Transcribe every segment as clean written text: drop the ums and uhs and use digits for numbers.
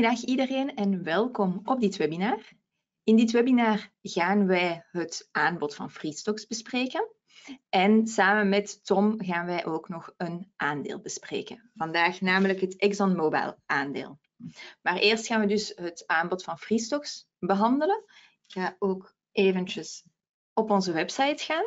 Goedendag iedereen en welkom op dit webinar. In dit webinar gaan wij het aanbod van Freestocks bespreken. En samen met Tom gaan wij ook nog een aandeel bespreken. Vandaag namelijk het ExxonMobil aandeel. Maar eerst gaan we dus het aanbod van Freestocks behandelen. Ik ga ook eventjes op onze website gaan.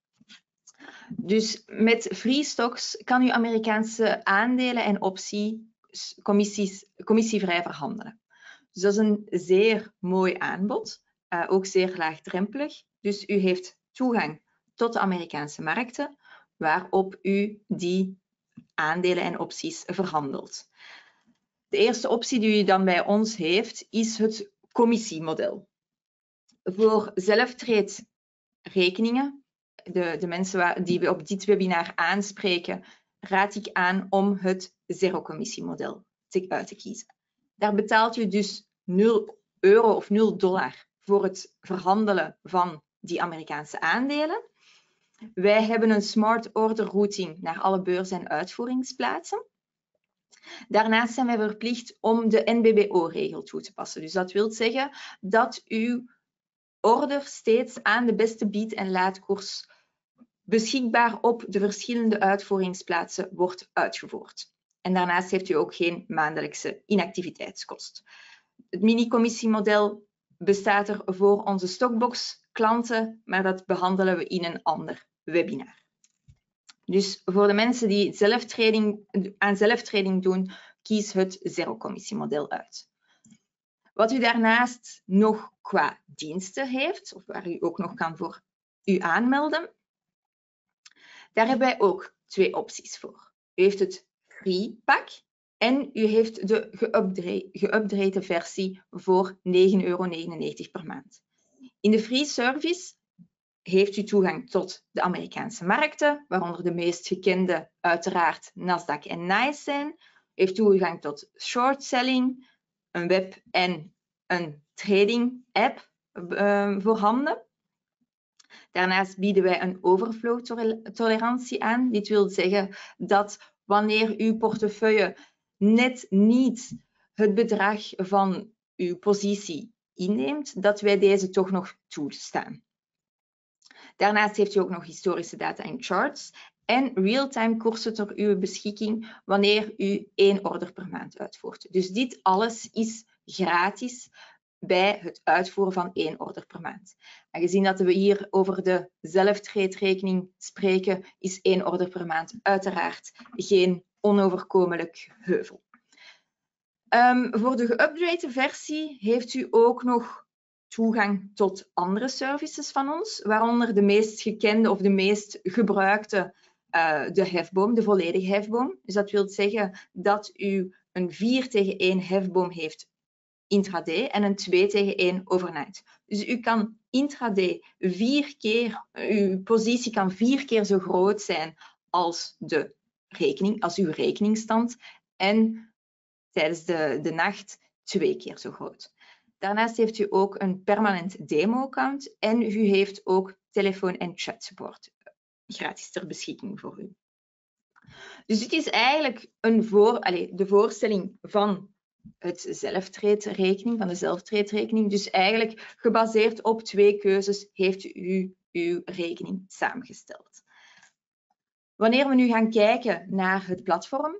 Dus met Freestocks kan u Amerikaanse aandelen en opties commissievrij verhandelen. Dus dat is een zeer mooi aanbod, ook zeer laagdrempelig. Dus u heeft toegang tot de Amerikaanse markten, waarop u die aandelen en opties verhandelt. De eerste optie die u dan bij ons heeft, is het commissiemodel. Voor zelftraderekeningen, de mensen die we op dit webinar aanspreken, raad ik aan om het zero-commissiemodel uit te kiezen. Daar betaalt u dus €0 of $0 voor het verhandelen van die Amerikaanse aandelen. Wij hebben een smart order routing naar alle beurzen en uitvoeringsplaatsen. Daarnaast zijn wij verplicht om de NBBO-regel toe te passen. Dus dat wil zeggen dat uw order steeds aan de beste bied- en laadkoers beschikbaar op de verschillende uitvoeringsplaatsen wordt uitgevoerd. En daarnaast heeft u ook geen maandelijkse inactiviteitskost. Het mini-commissiemodel bestaat er voor onze Stockbox-klanten, maar dat behandelen we in een ander webinar. Dus voor de mensen die aan zelftrading doen, kies het zero-commissiemodel uit. Wat u daarnaast nog qua diensten heeft, of waar u ook nog kan voor u aanmelden, daar hebben wij ook twee opties voor. U heeft het Free Pack en u heeft de geüpgrade versie voor €9,99 per maand. In de Free Service heeft u toegang tot de Amerikaanse markten, waaronder de meest gekende uiteraard Nasdaq en NYSE zijn. U heeft toegang tot short selling, een web- en een trading app voorhanden. Daarnaast bieden wij een overflow-tolerantie aan. Dit wil zeggen dat wanneer uw portefeuille net niet het bedrag van uw positie inneemt, dat wij deze toch nog toestaan. Daarnaast heeft u ook nog historische data en charts en real-time koersen ter uw beschikking wanneer u 1 order per maand uitvoert. Dus dit alles is gratis bij het uitvoeren van 1 order per maand. Aangezien dat we hier over de zelftraderekening spreken, is 1 order per maand uiteraard geen onoverkomelijk heuvel. Voor de geüpgrade versie heeft u ook nog toegang tot andere services van ons, waaronder de meest gekende of de meest gebruikte, de hefboom, de volledige hefboom. Dus dat wil zeggen dat u een 4-tegen-1 hefboom heeft intraday en een 2-tegen-1 overnight. Dus u kan intraday 4 keer, uw positie kan 4 keer zo groot zijn als uw rekeningstand en tijdens de nacht 2 keer zo groot. Daarnaast heeft u ook een permanent demo-account en u heeft ook telefoon- en chatsupport gratis ter beschikking voor u. Dus dit is eigenlijk de voorstelling van het zelftraderekening, Dus eigenlijk gebaseerd op 2 keuzes heeft u uw rekening samengesteld. Wanneer we nu gaan kijken naar het platform,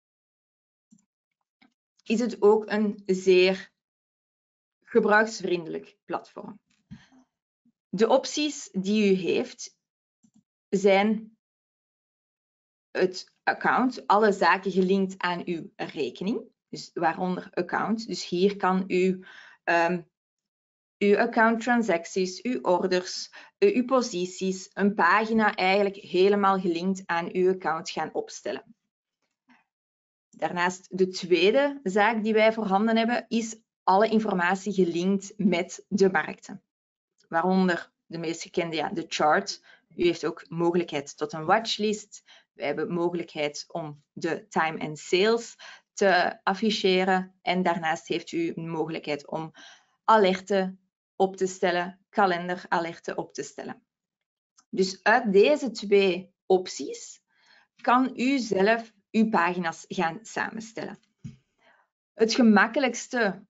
is het ook een zeer gebruiksvriendelijk platform. De opties die u heeft zijn het account, alle zaken gelinkt aan uw rekening. Dus waaronder account. Dus hier kan u uw account transacties, uw orders, uw posities, een pagina eigenlijk helemaal gelinkt aan uw account gaan opstellen. Daarnaast de tweede zaak die wij voorhanden hebben, is alle informatie gelinkt met de markten. Waaronder de meest gekende, de chart. U heeft ook mogelijkheid tot een watchlist. We hebben mogelijkheid om de time and sales te afficheren. En daarnaast heeft u een mogelijkheid om alerten op te stellen, kalenderalerten op te stellen. Dus uit deze 2 opties kan u zelf uw pagina's gaan samenstellen. Het gemakkelijkste,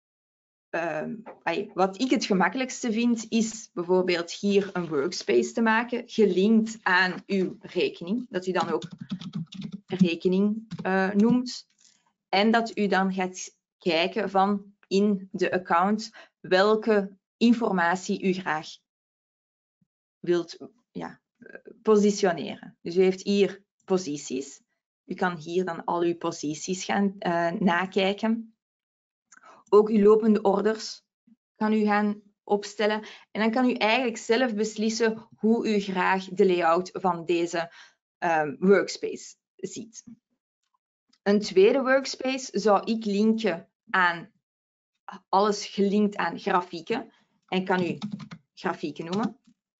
wat ik het gemakkelijkste vind, is bijvoorbeeld hier een workspace te maken, gelinkt aan uw rekening, dat u dan ook rekening noemt. En dat u dan gaat kijken van in de account welke informatie u graag wilt positioneren. Dus u heeft hier posities. U kan hier dan al uw posities gaan nakijken. Ook uw lopende orders kan u gaan opstellen. En dan kan u eigenlijk zelf beslissen hoe u graag de layout van deze workspace ziet. Een tweede workspace zou ik linken aan alles gelinkt aan grafieken. En kan u grafieken noemen.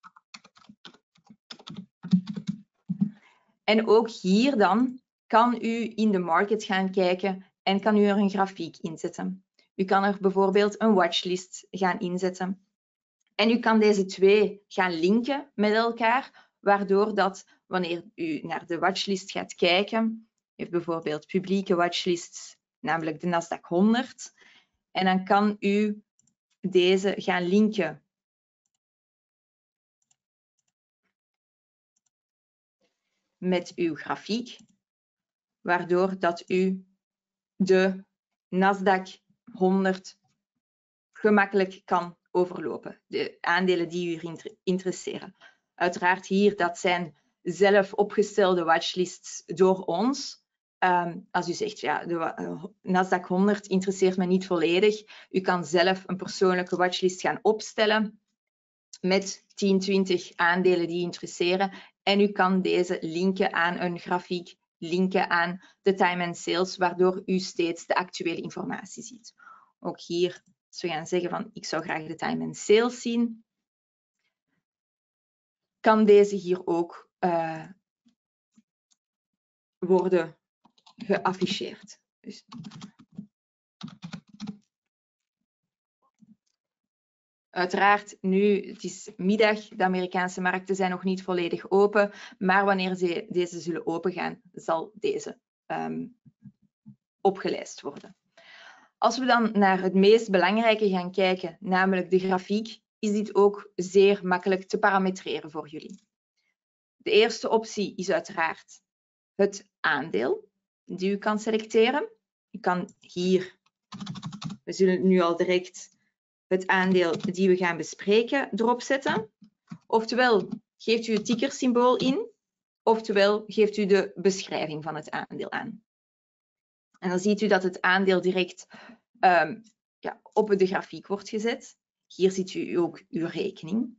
En ook hier dan kan u in de market gaan kijken en kan u er een grafiek inzetten. U kan er bijvoorbeeld een watchlist gaan inzetten. En u kan deze twee gaan linken met elkaar, waardoor dat wanneer u naar de watchlist gaat kijken, u heeft bijvoorbeeld publieke watchlists, namelijk de Nasdaq 100. En dan kan u deze gaan linken met uw grafiek, waardoor dat u de Nasdaq 100 gemakkelijk kan overlopen. De aandelen die u interesseren. Uiteraard hier, dat zijn zelf opgestelde watchlists door ons. Als u zegt, ja, de Nasdaq 100 interesseert me niet volledig. U kan zelf een persoonlijke watchlist gaan opstellen met 10, 20 aandelen die interesseren. En u kan deze linken aan een grafiek, linken aan de time and sales, waardoor u steeds de actuele informatie ziet. Ook hier, als we gaan zeggen van ik zou graag de time and sales zien, kan deze hier ook worden geafficheerd. Dus uiteraard, nu, het is middag, de Amerikaanse markten zijn nog niet volledig open, maar wanneer deze zullen opengaan, zal deze opgelijst worden. Als we dan naar het meest belangrijke gaan kijken, namelijk de grafiek, is dit ook zeer makkelijk te parametreren voor jullie. De eerste optie is uiteraard het aandeel die u kan selecteren. Je kan hier, we zullen nu al direct het aandeel die we gaan bespreken erop zetten. Oftewel geeft u het tickersymbool in, oftewel geeft u de beschrijving van het aandeel aan. En dan ziet u dat het aandeel direct op de grafiek wordt gezet. Hier ziet u ook uw rekening.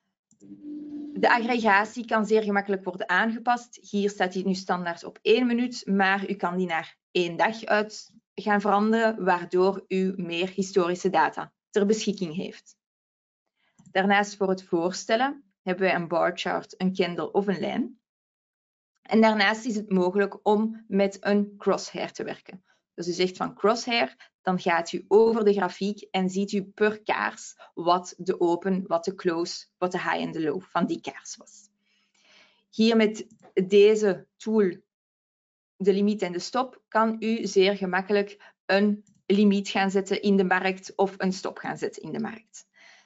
De aggregatie kan zeer gemakkelijk worden aangepast. Hier staat die nu standaard op 1 minuut, maar u kan die naar 1 dag uit gaan veranderen, waardoor u meer historische data ter beschikking heeft. Daarnaast voor het voorstellen hebben wij een barchart, een candle of een lijn. En daarnaast is het mogelijk om met een crosshair te werken. Dus u zegt van crosshair, dan gaat u over de grafiek en ziet u per kaars wat de open, wat de close, wat de high en de low van die kaars was. Hier met deze tool, de limiet en de stop, kan u zeer gemakkelijk een limiet gaan zetten in de markt of een stop gaan zetten in de markt.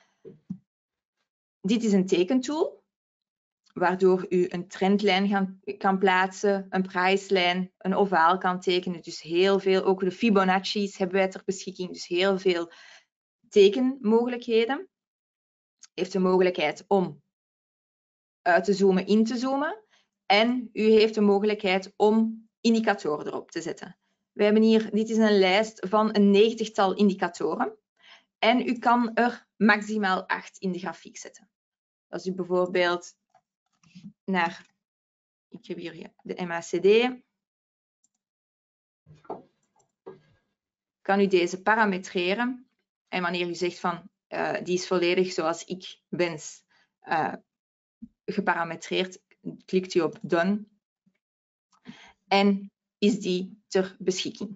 Dit is een tekentool, waardoor u een trendlijn kan plaatsen, een prijslijn, een ovaal kan tekenen. Dus heel veel, ook de Fibonacci's hebben wij ter beschikking, dus heel veel tekenmogelijkheden. U heeft de mogelijkheid om uit te zoomen, in te zoomen. En u heeft de mogelijkheid om indicatoren erop te zetten. We hebben hier, dit is een lijst van een 90-tal indicatoren. En u kan er maximaal 8 in de grafiek zetten. Als u bijvoorbeeld naar, ik heb hier de MACD, kan u deze parametreren. En wanneer u zegt van die is volledig zoals ik wens geparametreerd, klikt u op Done en is die ter beschikking.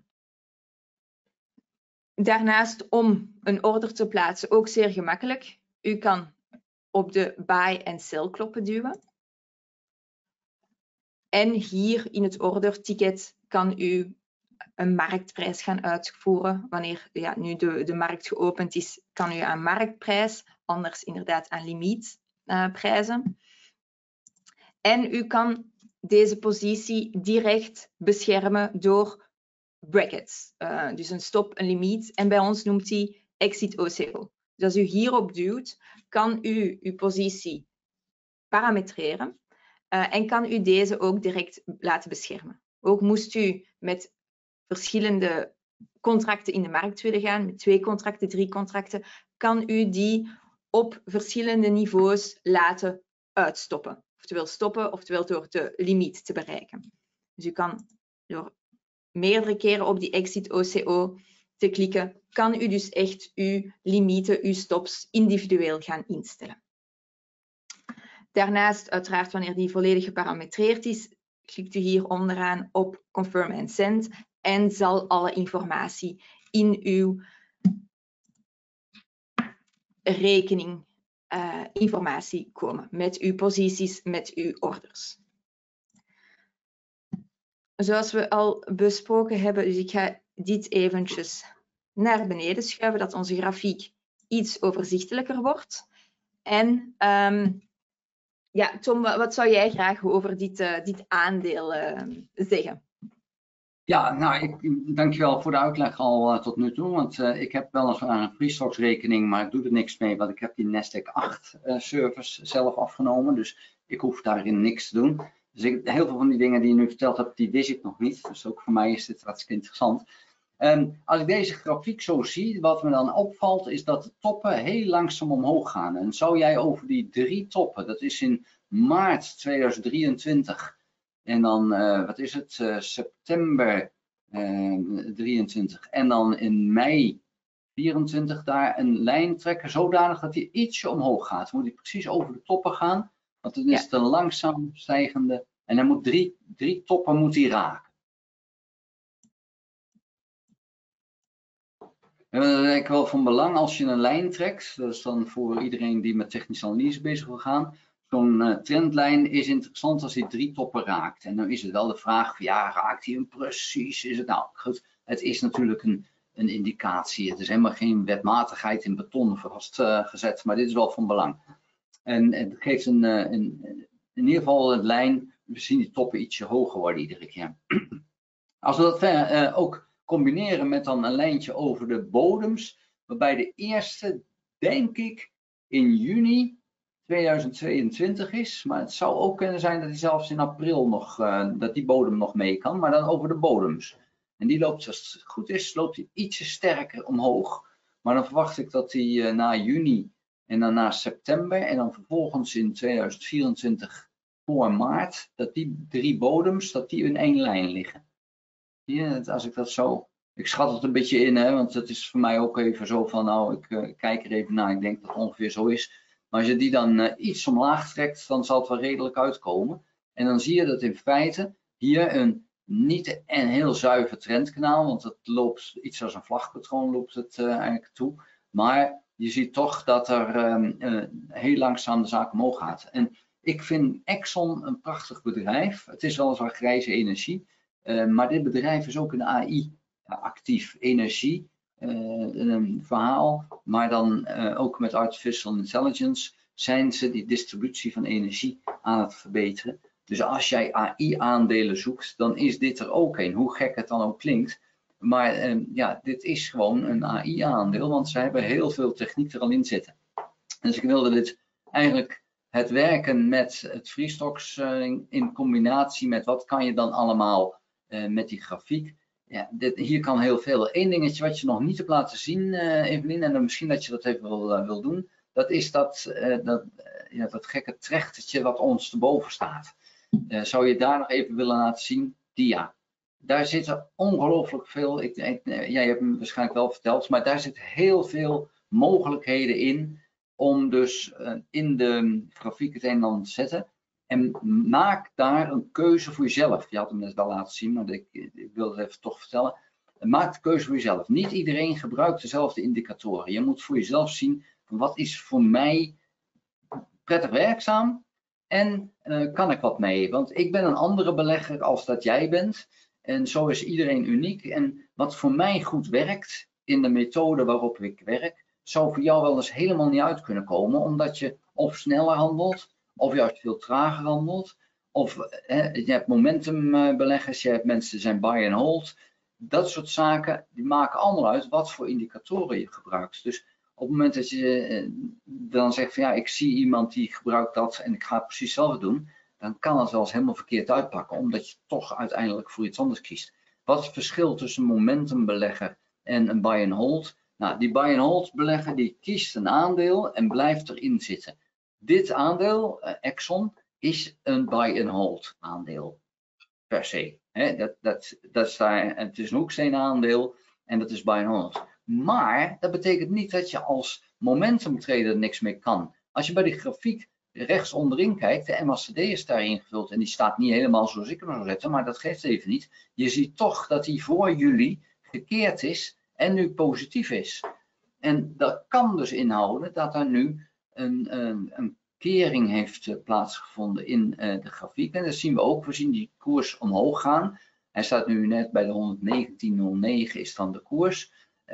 Daarnaast om een order te plaatsen ook zeer gemakkelijk. U kan op de buy en sell knoppen duwen. En hier in het order ticket kan u een marktprijs gaan uitvoeren. Wanneer nu de markt geopend is, kan u aan marktprijs, anders inderdaad aan limietprijzen. En u kan deze positie direct beschermen door brackets. Dus een stop, een limiet. En bij ons noemt die exit OCO. Dus als u hierop duwt, kan u uw positie parametreren en kan u deze ook direct laten beschermen. Ook moest u met verschillende contracten in de markt willen gaan, met 2 contracten, 3 contracten, kan u die op verschillende niveaus laten uitstoppen. Oftewel stoppen, oftewel door de limiet te bereiken. Dus u kan door meerdere keren op die exit OCO te klikken, kan u dus echt uw limieten, uw stops individueel gaan instellen. Daarnaast, uiteraard, wanneer die volledig geparametreerd is, klikt u hier onderaan op Confirm and Send en zal alle informatie in uw rekening informatie komen met uw posities, met uw orders. Zoals we al besproken hebben, dus ik ga dit eventjes naar beneden schuiven, dat onze grafiek iets overzichtelijker wordt. En ja, Tom, wat zou jij graag over dit aandeel zeggen? Ja, nou, dankjewel voor de uitleg al tot nu toe. Want ik heb weliswaar een Freestocks rekening, maar ik doe er niks mee. Want ik heb die Nasdaq 8 service zelf afgenomen. Dus ik hoef daarin niks te doen. Dus heel veel van die dingen die je nu verteld hebt, die wist ik nog niet. Dus ook voor mij is dit hartstikke interessant. Als ik deze grafiek zo zie, wat me dan opvalt, is dat de toppen heel langzaam omhoog gaan. En zou jij over die 3 toppen, dat is in maart 2023... En dan, wat is het, september 23 en dan in mei 24 daar een lijn trekken zodanig dat die ietsje omhoog gaat. Dan moet die precies over de toppen gaan, want dan is het een langzaam stijgende en dan moet drie toppen moet die raken. En dat is eigenlijk wel van belang als je een lijn trekt, dat is dan voor iedereen die met technische analyse bezig wil gaan. Zo'n trendlijn is interessant als die 3 toppen raakt. En dan is het wel de vraag van ja, raakt hij hem precies? Is het nou goed? Het is natuurlijk een indicatie. Het is helemaal geen wetmatigheid in beton vastgezet, maar dit is wel van belang. En het geeft in ieder geval een lijn. We zien die toppen ietsje hoger worden iedere keer. Als we dat ook combineren met dan een lijntje over de bodems, waarbij de eerste, denk ik, in juni 2022 is, maar het zou ook kunnen zijn dat hij zelfs in april nog, dat die bodem nog mee kan, maar dan over de bodems. En die loopt, als het goed is, loopt hij ietsje sterker omhoog. Maar dan verwacht ik dat hij na juni en dan na september en dan vervolgens in 2024 voor maart, dat die 3 bodems, dat die in 1 lijn liggen. Hier, als ik dat zo, ik schat het een beetje in, hè, want het is voor mij ook even zo van, nou, ik kijk er even naar, ik denk dat het ongeveer zo is. Maar als je die dan iets omlaag trekt, dan zal het wel redelijk uitkomen. En dan zie je dat in feite hier een niet een heel zuiver trendkanaal, want het loopt iets als een vlagpatroon loopt het eigenlijk toe. Maar je ziet toch dat er heel langzaam de zaak omhoog gaat. En ik vind Exxon een prachtig bedrijf. Het is weliswaar grijze energie, maar dit bedrijf is ook een AI actief. Energie. Een verhaal, maar dan ook met artificial intelligence zijn ze die distributie van energie aan het verbeteren. Dus als jij AI-aandelen zoekt, dan is dit er ook een, hoe gek het dan ook klinkt. Maar ja, dit is gewoon een AI-aandeel, want ze hebben heel veel techniek er al in zitten. Dus ik wilde dit eigenlijk het werken met het Freestocks in combinatie met wat kan je dan allemaal met die grafiek. Ja, hier kan heel veel. Eén dingetje wat je nog niet hebt laten zien, Evelien, en misschien dat je dat even wil doen, dat is dat gekke trechtertje wat ons erboven staat. Zou je daar nog even willen laten zien? Dia. Daar zitten ongelooflijk veel, jij hebt me waarschijnlijk wel verteld, maar daar zitten heel veel mogelijkheden in om dus in de grafiek het een en ander te zetten. En maak daar een keuze voor jezelf. Je had hem net wel laten zien, maar ik wil het even toch vertellen. Maak de keuze voor jezelf. Niet iedereen gebruikt dezelfde indicatoren. Je moet voor jezelf zien, wat is voor mij prettig werkzaam en kan ik wat mee? Want ik ben een andere belegger als dat jij bent. En zo is iedereen uniek. En wat voor mij goed werkt in de methode waarop ik werk, zou voor jou wel eens helemaal niet uit kunnen komen, omdat je of sneller handelt, of juist veel trager handelt. Of je hebt momentumbeleggers, je hebt mensen die zijn buy and hold. Dat soort zaken, die maken allemaal uit wat voor indicatoren je gebruikt. Dus op het moment dat je dan zegt van ja, ik zie iemand die gebruikt dat en ik ga het precies zelf doen, dan kan het wel eens helemaal verkeerd uitpakken, omdat je toch uiteindelijk voor iets anders kiest. Wat is het verschil tussen een momentumbelegger en een buy and hold? Nou, die buy and hold belegger die kiest een aandeel en blijft erin zitten. Dit aandeel, Exxon, is een buy and hold aandeel per se. Het is een hoeksteenaandeel en dat is buy and hold. Maar dat betekent niet dat je als momentum trader niks mee kan. Als je bij die grafiek rechts onderin kijkt, de MACD is daar ingevuld en die staat niet helemaal zoals ik hem zou zetten, maar dat geeft even niet. Je ziet toch dat die voor juli gekeerd is en nu positief is. En dat kan dus inhouden dat er nu een kering heeft plaatsgevonden in de grafiek. En dat zien we ook. We zien die koers omhoog gaan. Hij staat nu net bij de 119,09 is dan de koers.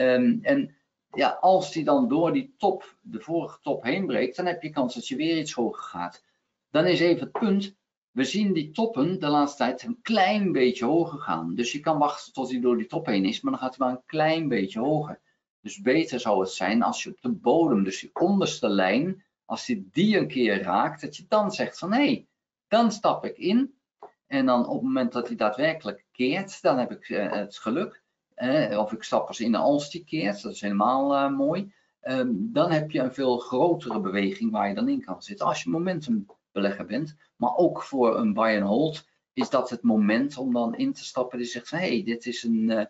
En ja, als die dan door die top, de vorige top heen breekt, dan heb je kans dat je weer iets hoger gaat. Dan is even het punt, we zien die toppen de laatste tijd een klein beetje hoger gaan. Dus je kan wachten tot hij door die top heen is, maar dan gaat hij maar een klein beetje hoger. Dus beter zou het zijn als je op de bodem, dus die onderste lijn, als je die een keer raakt, dat je dan zegt van hé, dan stap ik in. En dan op het moment dat hij daadwerkelijk keert, dan heb ik het geluk. Of ik stap pas in als die keert, dat is helemaal mooi. Dan heb je een veel grotere beweging waar je dan in kan zitten als je momentumbelegger bent. Maar ook voor een buy and hold is dat het moment om dan in te stappen die zegt van hé, dit is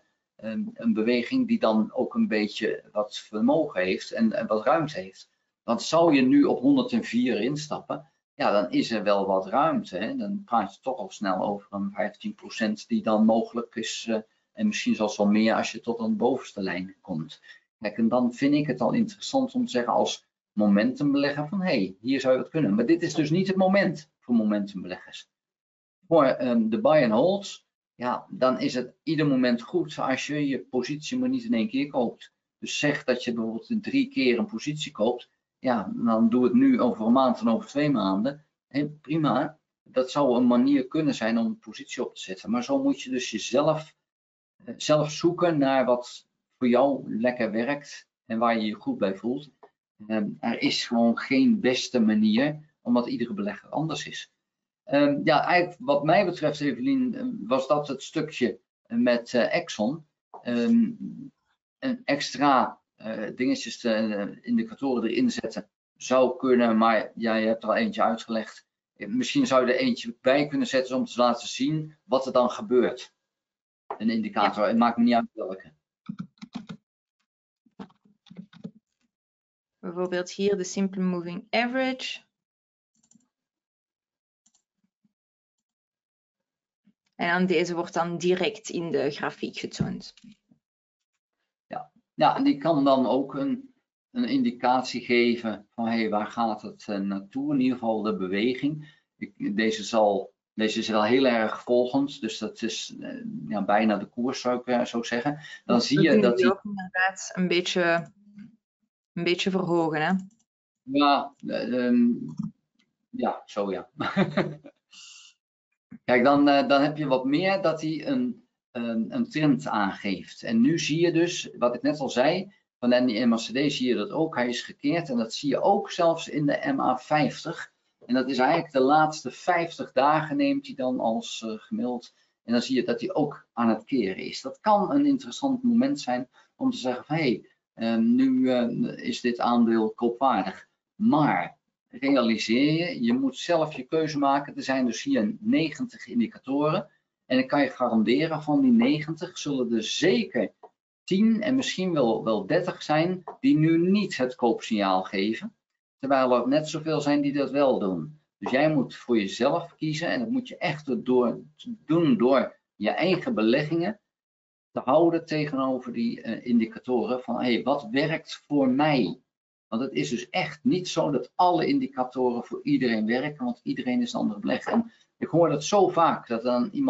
een beweging die dan ook een beetje wat vermogen heeft en wat ruimte heeft. Want zou je nu op 104 instappen, ja, dan is er wel wat ruimte. Hè? Dan praat je toch al snel over een 15% die dan mogelijk is. En misschien zelfs wel meer als je tot een bovenste lijn komt. Kijk, en dan vind ik het al interessant om te zeggen als momentumbelegger van hé, hier zou je het kunnen. Maar dit is dus niet het moment voor momentumbeleggers. Voor de buy and holds, ja, dan is het ieder moment goed als je je positie maar niet in één keer koopt. Dus zeg dat je bijvoorbeeld in 3 keer een positie koopt. Ja, dan doe het nu over een maand en over 2 maanden. En prima, dat zou een manier kunnen zijn om een positie op te zetten. Maar zo moet je dus jezelf zelf zoeken naar wat voor jou lekker werkt en waar je je goed bij voelt. Er is gewoon geen beste manier, omdat iedere belegger anders is. Ja, eigenlijk wat mij betreft, Evelien, was dat het stukje met Exxon. Een extra dingetjes, indicatoren erin zetten zou kunnen, maar ja, je hebt er al eentje uitgelegd. Misschien zou je er eentje bij kunnen zetten om te laten zien wat er dan gebeurt. Een indicator, ja. Het maakt me niet uit welke. Bijvoorbeeld hier de Simple Moving Average. En dan deze wordt dan direct in de grafiek getoond. Ja, en die kan dan ook een indicatie geven van hey, waar gaat het naartoe? In ieder geval de beweging. Deze is al heel erg volgend, dus dat is ja, bijna de koers zou ik zo zeggen. Dan zie je dat die ook inderdaad een beetje verhogen, hè? Ja, ja, zo ja. Kijk, dan heb je wat meer dat hij een trend aangeeft. En nu zie je dus, wat ik net al zei, van de MACD zie je dat ook. Hij is gekeerd en dat zie je ook zelfs in de MA50. En dat is eigenlijk de laatste 50 dagen neemt hij dan als gemiddeld. En dan zie je dat hij ook aan het keren is. Dat kan een interessant moment zijn om te zeggen van hé, nu is dit aandeel koopwaardig. Maar realiseer je moet zelf je keuze maken. Er zijn dus hier 90 indicatoren. En ik kan je garanderen van die 90 zullen er zeker 10 en misschien wel 30 zijn die nu niet het koopsignaal geven. Terwijl er net zoveel zijn die dat wel doen. Dus jij moet voor jezelf kiezen en dat moet je echt doen door je eigen beleggingen te houden tegenover die indicatoren van hey, wat werkt voor mij? Want het is dus echt niet zo dat alle indicatoren voor iedereen werken, want iedereen is een andere belegger. En ik hoor dat zo vaak, dat dan iemand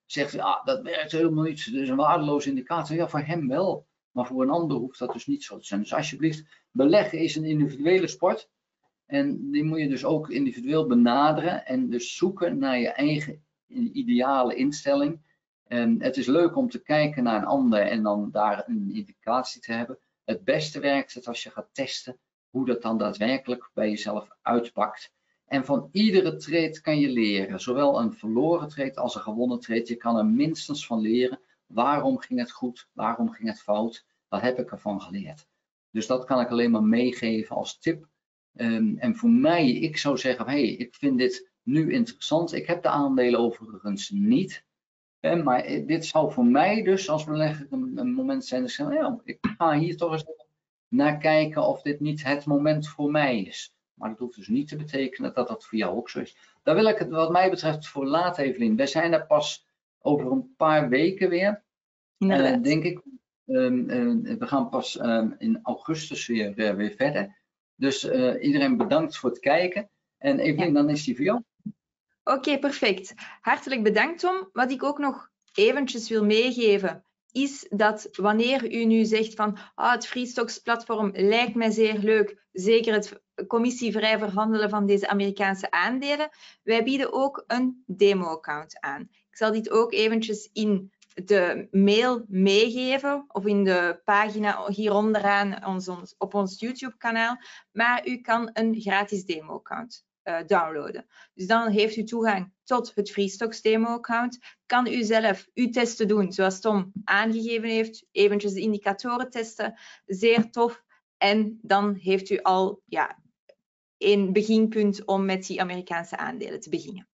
zegt, dat werkt helemaal niet, dat is een waardeloze indicator. Ja, voor hem wel, maar voor een ander hoeft dat dus niet zo te zijn. Dus alsjeblieft, beleggen is een individuele sport. En die moet je dus ook individueel benaderen en dus zoeken naar je eigen ideale instelling. En het is leuk om te kijken naar een ander en dan daar een indicatie te hebben. Het beste werkt het als je gaat testen hoe dat dan daadwerkelijk bij jezelf uitpakt. En van iedere trade kan je leren, zowel een verloren trade als een gewonnen trade. Je kan er minstens van leren. Waarom ging het goed? Waarom ging het fout? Wat heb ik ervan geleerd? Dus dat kan ik alleen maar meegeven als tip. En voor mij, ik zou zeggen, hey, ik vind dit nu interessant. Ik heb de aandelen overigens niet. Maar dit zou voor mij dus als belegger een moment zijn. Dus ik ga hier toch eens naar kijken of dit niet het moment voor mij is. Maar dat hoeft dus niet te betekenen dat dat voor jou ook zo is. Daar wil ik het wat mij betreft voor laten, Evelien. We zijn er pas over een paar weken weer. Denk ik. We gaan pas in augustus weer verder. Dus iedereen bedankt voor het kijken. En Evelien, dan is die voor jou. Oké, perfect. Hartelijk bedankt, Tom. Wat ik ook nog eventjes wil meegeven, is dat wanneer u nu zegt van het Freestocks platform lijkt mij zeer leuk, zeker het commissievrij verhandelen van deze Amerikaanse aandelen, wij bieden ook een demo-account aan. Ik zal dit ook eventjes in de mail meegeven of in de pagina hier onderaan op ons YouTube-kanaal, maar u kan een gratis demo-account downloaden. Dus dan heeft u toegang tot het Freestocks demo-account. Kan u zelf uw testen doen, zoals Tom aangegeven heeft. Eventjes de indicatoren testen. Zeer tof. En dan heeft u al een beginpunt om met die Amerikaanse aandelen te beginnen.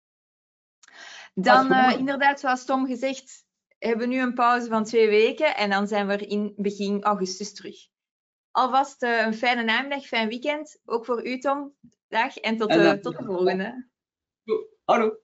Dan inderdaad, zoals Tom gezegd, hebben we nu een pauze van 2 weken. En dan zijn we in begin augustus terug. Alvast een fijne namiddag, fijn weekend. Ook voor u, Tom. Dag en tot de volgende. Hallo.